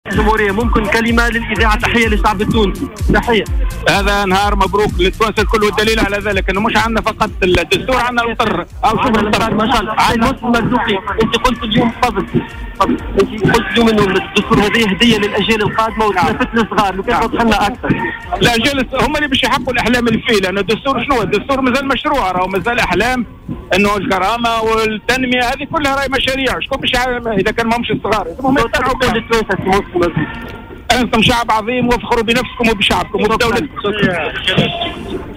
الجمهورية. ممكن كلمة للإذاعة، تحية للشعب التونسي، تحية. هذا نهار مبروك للتوانسه الكل، والدليل على ذلك انه مش عندنا فقط الدستور، عندنا القطر او شبه القطر. ما شاء الله. عين مسلم مرزوقي، انت قلت اليوم انت قلت اليوم انه الدستور هذه هديه للاجيال القادمه وتنافسنا الصغار، لو كان توضح لنا اكثر. الاجيال هم اللي باش يحققوا الاحلام اللي فيه، لانه الدستور شنو؟ الدستور مازال مشروع، راهو مازال احلام، انه الكرامه والتنميه هذه كلها راهي مشاريع. شكون باش اذا كان ماهمش الصغار هم يقتنعوا بها. انتم شعب عظيم، وافخروا بنفسكم وبشعبكم وبدولتكم.